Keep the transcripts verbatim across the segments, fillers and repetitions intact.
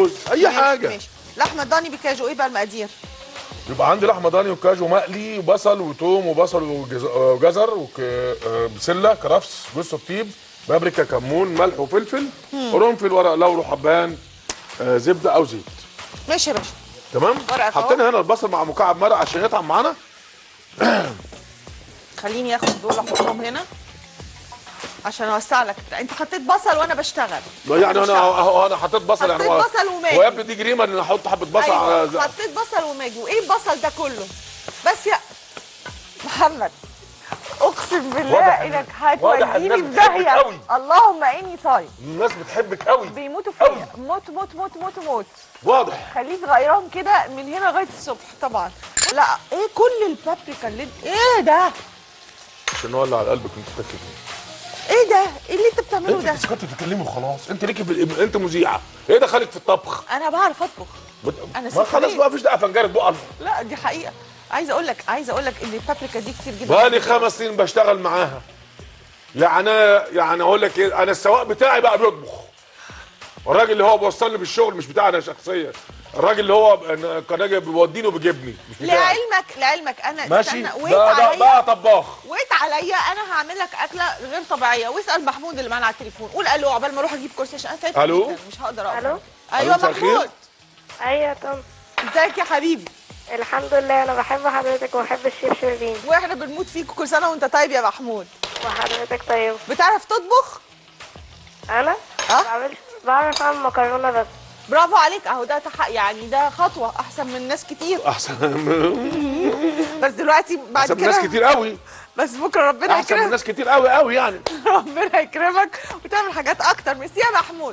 لوز، اي ماشي حاجه. ماشي. لحمه ضاني بكاجو، ايه بقى المقادير؟ يبقى عندي لحمه ضاني وكاجو مقلي وبصل وتوم وبصل وجز- وجزر وبسله كرفس جوز الطيب بابريكا كمون ملح وفلفل قرنفل ورق لورا حبان آه، زبده او زيت. ماشي يا باشا. تمام. ورقة أهو. حطينا هنا البصل مع مكعب مرق عشان يطعم معانا. خليني اخد دول احطهم هنا عشان اوسع لك. انت حطيت بصل وانا بشتغل. يعني انا اهو انا حطيت بصل يعني حطيت هو- بصل وماجي. هو يا ابني دي جريمه ان احط حبه بصل على ايوه ز- حطيت بصل وماجي. وايه البصل ده كله؟ بس يا محمد اقسم بالله واضح إن- انك واضح هتوديني الناس في بتحبك داهيه. قوي. اللهم اني صايم. الناس بتحبك قوي بيموتوا قوي. فيا. موت موت موت موت موت. واضح. خليك غيران كده من هنا لغايه الصبح طبعا. لا ايه كل البابريكا اللي ايه ده؟ عشان نولع على قلبك انت فاكر ايه ده؟ ايه اللي انت بتعمله انت ده؟ اسكتي تتكلمي وخلاص. انت ليكي في الإب- انت مذيعه، ايه دخلك في الطبخ؟ انا بعرف اطبخ. بت... أنا ما خلاص سفرية. بقى مفيش دقه فنجره بقى. لا دي حقيقه. عايزه اقول لك عايزه اقول لك ان البابريكا دي كتير جدا. بقالي خمس سنين بشتغل معاها. يعني يعني اقول لك ايه، انا السواق بتاعي بقى بيطبخ. الراجل اللي هو بيوصلني بالشغل مش بتاعي انا شخصيا. الراجل اللي هو كان راجل بيوديني وبيجيبني مش بتاعي. لعلمك لعلمك انا ماشي. استنى وقت ده ده عليا بقى طباخ. وقت عليا انا هعمل لك اكله غير طبيعيه. واسال محمود اللي معانا على التليفون. قول الو عقبال ما اروح اجيب كرسي عشان انا تعبت ألو؟ جدا مش هقدر اقف. الو. ايوه مساء الخير. محمود. ايوه يا طن. ازيك يا حبيبي؟ الحمد لله، انا بحب حضرتك وبحب الشيف شربين. واحنا بنموت فيك. كل سنه وانت طيب يا محمود. وحضرتك طيب. بتعرف تطبخ؟ انا اه بعمل بعرف اعمل مكرونه بس. برافو عليك. اهو ده تحق يعني ده خطوه احسن من ناس كتير. احسن بس دلوقتي بعد احسن من كده ناس كتير قوي. بس بكره ربنا احسن من يكرمك. ناس كتير قوي قوي يعني. ربنا يكرمك وتعمل حاجات اكتر. ميرسي يا محمود.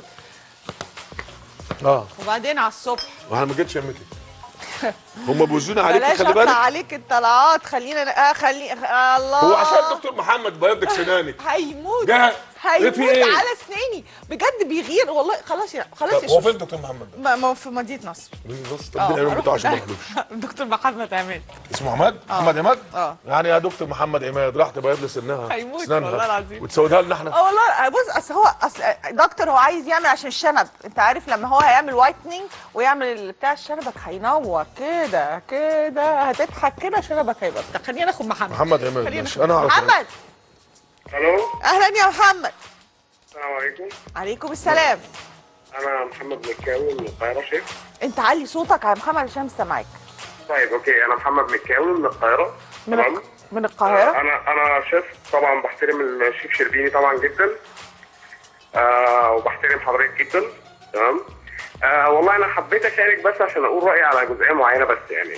اه وبعدين على الصبح وانا ما جيتش يمتي. هم بوزوني عليك بلاش خلي اطلع بالك. عليك الطلعات. خلينا اه خلي آه الله. هو عشان الدكتور محمد بيضك سنانك. هيموت جه هيموت في ايه؟ على اسناني بجد بيغير والله. خلاص يا خلاص طب يا هو شوف. فين الدكتور محمد ده؟ ما ما هو في مدينه نصر. بص طب الامام أروح بتاعه عشان ما ده. يخلوش. دكتور محمد عماد. اسمه عماد؟ محمد عماد؟ اه. يعني يا دكتور محمد عماد راح تبيض لي سنها هيموت سنانها والله العظيم. وتسودها لنا احنا. اه والله. بص اصل هو اصل دكتور هو عايز يعمل عشان الشنب. انت عارف لما هو هيعمل وايتنينج ويعمل بتاع شنبك هينور كده كده هتضحك كده شنبك هيبقى بتاع. خلينا ناخد محمد. محمد عماد خلينا ماشي ناخد انا اعرف. محمد. الو. اهلا يا محمد. السلام عليكم. عليكم السلام. انا محمد مكاوي من القاهره شيف. انت علي صوتك يا محمد عشان مش سامعاك. طيب اوكي، انا محمد مكاوي من القاهره. من تمام. الق... من القاهره. انا انا شيف طبعا، بحترم الشيف شربيني طبعا جدا. آه وبحترم حضرتك جدا. تمام. آه والله انا حبيت اشارك بس عشان اقول رايي على جزئيه معينه بس يعني.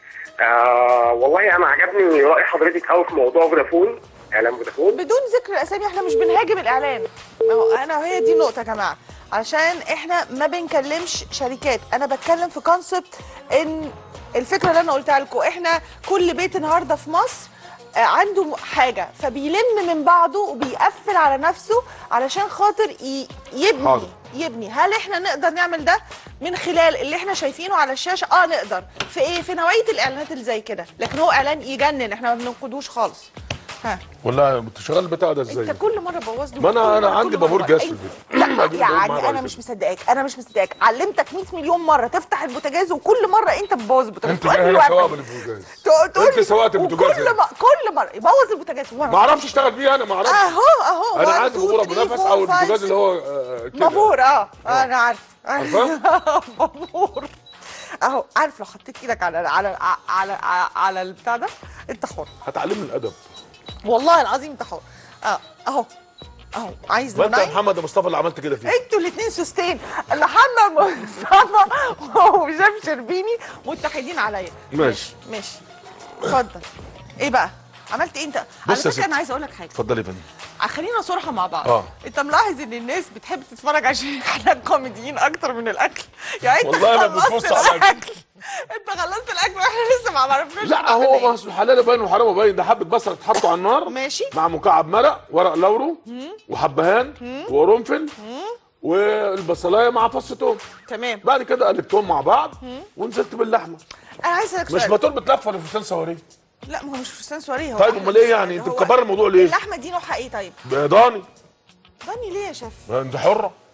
آه والله انا عجبني راي حضرتك قوي في موضوع فودافون، اعلان فودافون. بدون ذكر الاسامي احنا مش بنهاجم الاعلان. ما هو انا هي دي النقطه يا جماعه. عشان احنا ما بنكلمش شركات. انا بتكلم في كونسبت ان الفكره اللي انا قلتها لكم احنا كل بيت النهارده في مصر عنده حاجه فبيلم من بعضه وبيقفل على نفسه علشان خاطر ي- يبني حاضر. يبني. هل احنا نقدر نعمل ده من خلال اللي احنا شايفينه على الشاشه؟ اه نقدر. في ايه؟ في نوعيه الاعلانات اللي زي كده. لكن هو اعلان يجنن احنا ما بننقدوش خالص. ها والله انت شغال البتاع ده ازاي؟ انت كل مره بوظ له. ما أنا- كل أنا مرة- عندي كل بابور مرة. جاز في انت- البيت. لا بجيب دول يعني مع انا بعض مش كده. مصدقاك. انا مش مصدقاك. علمتك مية مليون مره تفتح البوتاجاز وكل مره انت بتبوظ البوتاجاز. انت تقول لي انا واعمل. سواق بالبوتاجاز. تقول- تقول انت لي سواقة البوتاجاز وكل يعني. ما كل مره يبوظ البوتاجاز. وأنا- ما اعرفش اشتغل بيه انا ما اعرفش. اهو اهو انا واحد، عندي اتنين، بابور ابو تلاتة، نفس اربعة، او خمسة، البوتاجاز اللي هو آه، كده. مبهور. اه انا عارف. عارفة؟ مبهور. اهو عارف لو حطيت ايدك على على على على, على البتاع ده انت حر. هتعلمني الادب. والله العظيم انت حر. اه اهو اهو عايز ما انت يا مناي؟ محمد يا مصطفى اللي عملت كده فيه. انتوا الاثنين سوستين. محمد مصطفى وهشام شربيني متحدين عليا. ماشي. ماشي اتفضل. ايه بقى؟ عملت ايه انت؟ على بص يا فكره ستي. انا عايزه اقول لك حاجه. اتفضلي يا فندم. خلينا صراحه مع بعض. اه. انت ملاحظ ان الناس بتحب تتفرج عشان احنا كوميديين اكتر من الاكل؟ يعني انت والله ما خلصت بنبص على الأكل. الاكل. انت خلصت الاكل واحنا لسه ما عرفناش. لا هنعمل هو ايه. ما اصل حلال باين وحرام باين. ده حبه بصل اتحطوا على النار ماشي. مع مكعب مرق ورق لورو وحبهان وقرنفل والبصلايه مع فص توم. تمام. بعد كده قلبتهم مع بعض ونزلت باللحمه. انا عايز اسالك مش سؤال. موتور بتلف ولا فستان صواريه؟ لا ما هو مش فستان سواريه. هو طيب أحمد امال ايه يعني؟ انت هو- مكبر الموضوع ليه؟ اللحمه دي نوعها ايه طيب؟ ضاني. ضاني ليه يا شيف؟ انت حره.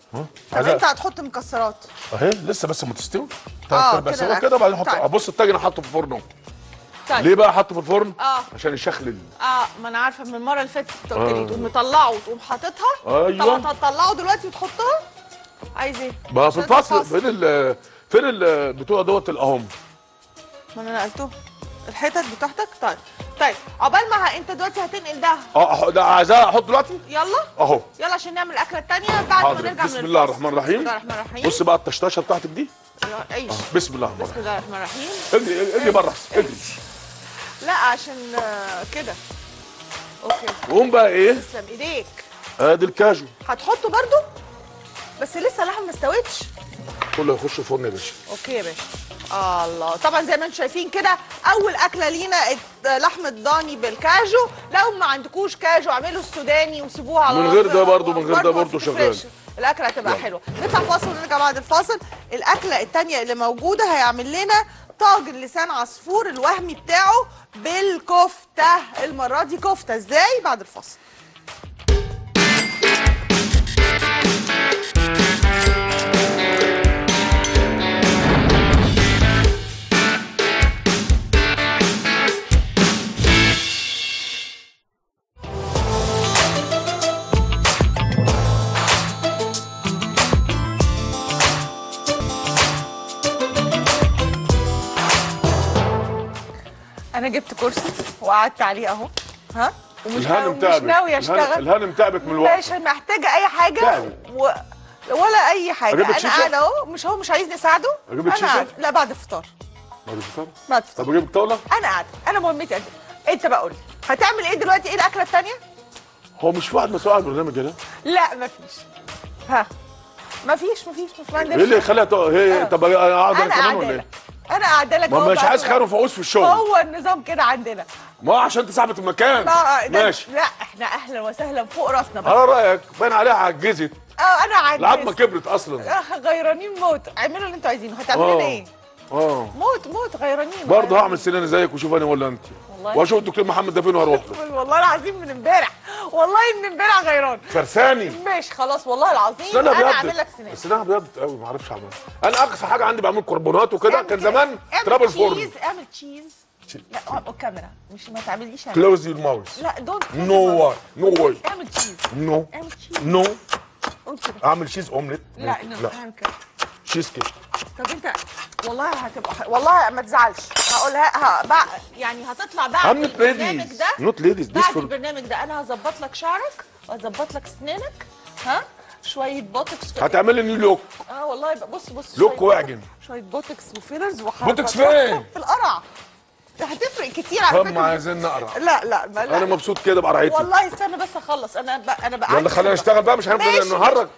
طب عايزة- انت هتحط مكسرات. اهي لسه بس ما تستوي. آه، طيب بس كده هو الأكل. كده وبعدين احط طيب. بص الطاجن احطه في الفرن اهو. طيب. ليه بقى احطه في الفرن؟ اه عشان يشخلل. اه ما انا عارفه من المره اللي فاتت انت قلت لي آه. تقوم مطلعه وتقوم حاططها. أيوة. طب هتطلعه دلوقتي وتحطها؟ عايز ايه؟ بقى في عشان ده الفصل فين ال فين ال بتوع دوت الاهم. ما انا نقلته الحتت بتاعتك. طيب طيب عقبال ما ه- انت دلوقتي هتنقل ده. اه أح- ده عايزاه احط دلوقتي يلا اهو. يلا عشان نعمل الاكله الثانيه بعد ما حاضر. نرجع من بسم الله الفاصل. الرحمن الرحيم. بسم الله الرحمن الرحيم. بص بقى الطشطشه بتاعتك دي. يلا، عيش. بسم الله الرحمن بسم الرحيم. الله الرحمن الرحيم. اجري اجري بره اجري. لا عشان آه، كده. اوكي وقوم بقى ايه؟ تسلم ايديك. ادي الكاجو هتحطه برضو بس لسه اللحمه ما استوتش. كله يخش الفرن يا باشا. اوكي يا باشا. الله طبعا زي ما انتم شايفين كده اول اكله لينا الت- لحمه ضاني بالكاجو. لو ما عندكوش كاجو اعملوا السوداني وسيبوها على من غير الرف- ده برضو- من غير ده برضو ما برضو بتفرقش. شغال. الاكله هتبقى يلا. حلوه. نطلع فاصل ونرجع بعد الفاصل. الاكله الثانيه اللي موجوده هيعمل لنا طاجن لسان عصفور الوهمي بتاعه بالكفته. المره دي كفته ازاي؟ بعد الفاصل. انا جبت كرسي وقعدت عليه اهو. ها ومش الهانم مش تعبت. ناويه الهانم- اشتغل. الهانم تعبت من الوقت. مش محتاجه اي حاجه تعبت. و... ولا اي حاجه. أجيب لك انا شيشة؟ قاعده اهو. مش هو مش عايزني اساعده. أجيب لك انا شيشة؟ قاعدة. لا بعد الفطار. بعد الفطار. بعد الفطار. طب اجيب الطاوله؟ انا قاعده. انا مهمتي قد إيه؟ انت بقى قول لي هتعمل ايه دلوقتي؟ ايه الاكله الثانيه؟ هو مش في واحد مسؤول عن البرنامج ده؟ لا مفيش. ها مفيش مفيش مش ما ايه عندناش. اللي يخليها تق- هي طب انا اقعد انا انا كمان قاعده ولا لك. ايه؟ انا قاعده لك ما أهو مش بقى عايز طول خير وفقوس في الشغل. هو النظام كده عندنا. ما عشان انت صاحبه المكان. لا ده- ماشي. لا احنا اهلا وسهلا فوق راسنا بس. على رايك باين عليها عجزت. اه انا عاجز. العظمه كبرت اصلا. آه، غيرانين موت. اعملوا اللي انتوا عايزينه. هتعملوا لنا آه. ايه؟ اه موت موت غيرانين. برضه غيرانين. هعمل سناني زيك وشوف انا ولا انت. والله. واشوف الدكتور محمد ده فين واروح له. والله العظيم من امبارح. والله من امبارح غيران. فرساني. ماشي خلاص والله العظيم سنانها انا ابيضت. اعمل لك سنان. سنانها ابيضت قوي ما اعرفش اعملها. انا اقصى حاجه عندي بعمل كربونات وكده. اعمل كان كده. زمان اعمل تراب الفرن. تشيز. اعمل تشيز. لا اقعد الكاميرا مش ما تعمليش انا. كلوز يور ماوس. لا دونت. نو واي نو واي اعمل تشيز. نو اعمل تشيز. نو. قول كده. اعمل شيز اومليت. لا لا لا اعمل كده. شيز كيك. طب انت والله هتبقى ح- والله ما تزعلش. هقولها ه... بع... يعني هتطلع بعد I'm not البرنامج ladies. ده. Not ladies. This بعد for البرنامج ده انا هظبط لك شعرك وهظبط لك اسنانك. ها شويه بوتوكس في- هتعمل لي نيو لوك. اه والله بقى بص بص لوك شوية واعجن. بوتوكس- شويه بوتوكس وفيلرز وحركات. بوتوكس فين؟ في القرع. ده هتفرق كتير على هم فكره. عايزين نقرا. لا لا ما لا انا مبسوط كده بقرعتي. والله استنى بس اخلص. انا ب... انا بقى يلا خلينا نشتغل بقى مش هنفضل ماشي، نهرج.